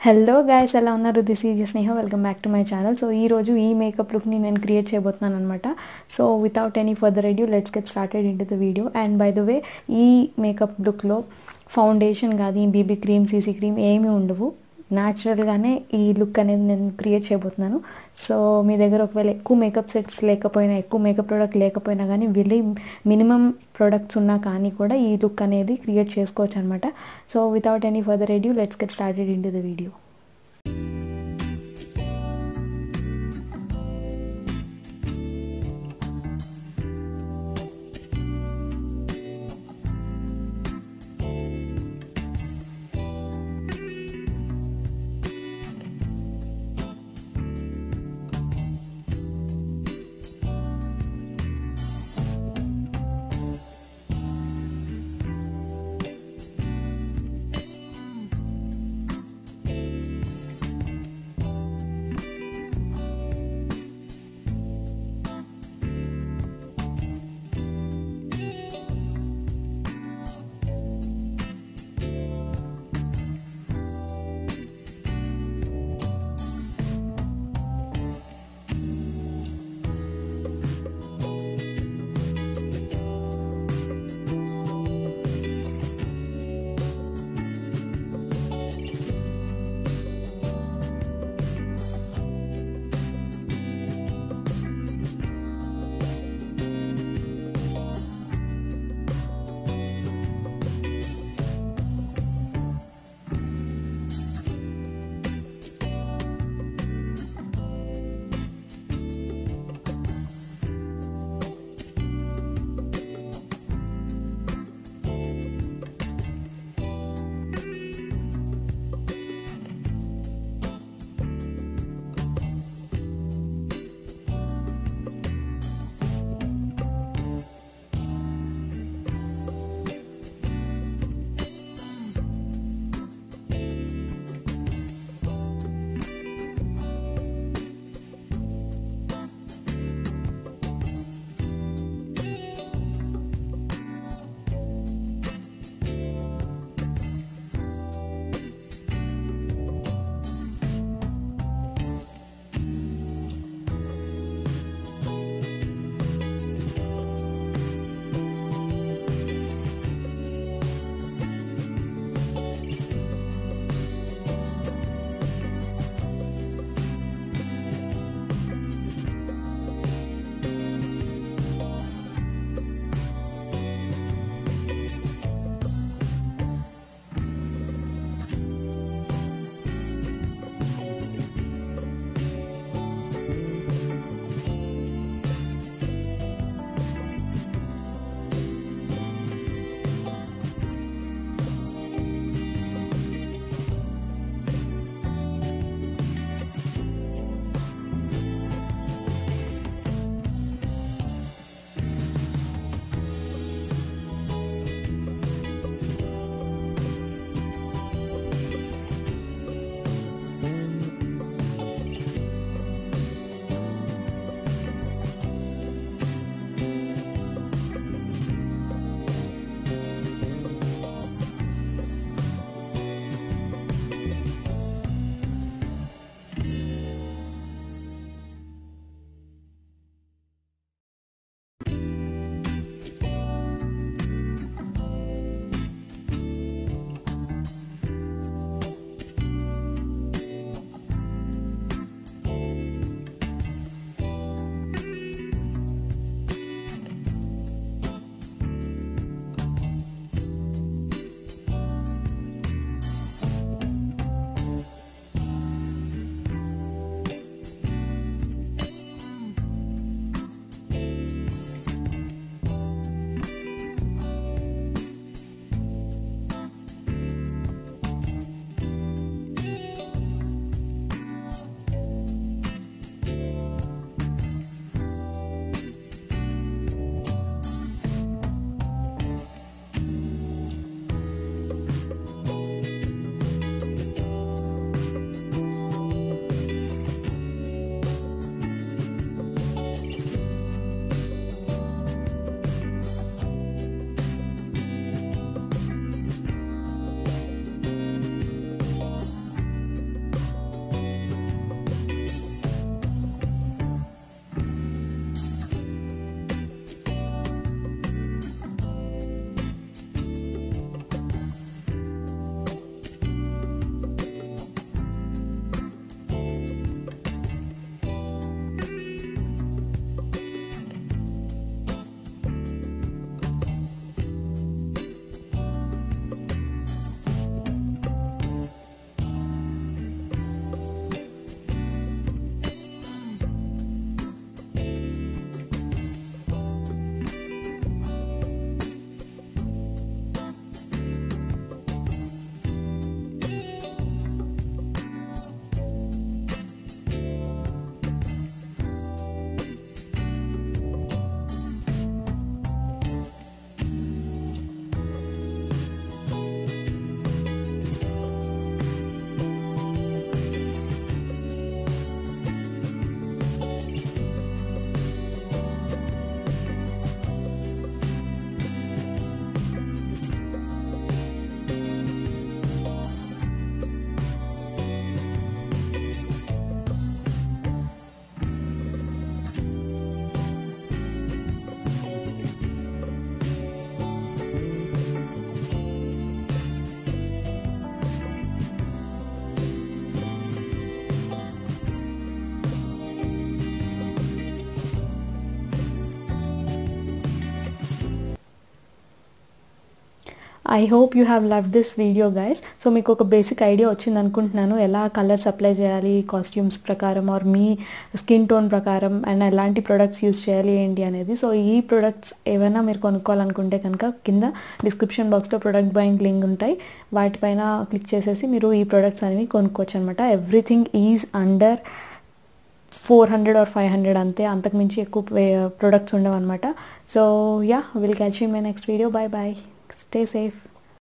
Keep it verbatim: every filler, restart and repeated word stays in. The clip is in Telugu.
హలో గైస్, ఎలా ఉన్నారు? This is Sneha. Welcome back to my channel. So ఈ రోజు ఈ మేకప్ లుక్ని నేను క్రియేట్ చేయబోతున్నాను అనమాట. So without any further ado let's get started into the video. And by the way, ఈ మేకప్ లుక్లో ఫౌండేషన్ కానీ బీబీ క్రీమ్, సీసీ క్రీమ్ ఏమీ ఉండవు. న్యాచురల్గానే ఈ లుక్ అనేది నేను క్రియేట్ చేయబోతున్నాను. సో మీ దగ్గర ఒకవేళ ఎక్కువ మేకప్ సెట్స్ లేకపోయినా, ఎక్కువ మేకప్ ప్రోడక్ట్ లేకపోయినా కానీ, వెరీ మినిమం ప్రోడక్ట్స్ ఉన్నా కానీ కూడా ఈ లుక్ అనేది క్రియేట్ చేసుకోవచ్చు అనమాట. So without any further ado let's get started into the video. I hope you have love this video guys. So మీకు ఒక బేసిక్ ఐడియా వచ్చింది అనుకుంటున్నాను, ఎలా కలర్స్ అప్లై చేయాలి కాస్ట్యూమ్స్ ప్రకారం ఆర్ మీ స్కిన్ టోన్ ప్రకారం అండ్ ఎలాంటి ప్రొడక్ట్స్ యూస్ చేయాలి ఏంటి అనేది. సో ఈ ప్రొడక్ట్స్ ఏమైనా మీరు కొనుక్కోవాలనుకుంటే కనుక కింద డిస్క్రిప్షన్ బాక్స్లో ప్రొడక్ట్ బయింగ్ లింక్ ఉంటాయి, వాటిపైన క్లిక్ చేసేసి మీరు ఈ ప్రొడక్ట్స్ అనేవి కొనుక్కోవచ్చు అనమాట. Everything is under four hundred or five hundred అంతే, అంతకుమించి ఎక్కువ ప్రొడక్ట్స్ ఉండవు అనమాట. So yeah, will catch you in my next video. Bye bye, stay safe.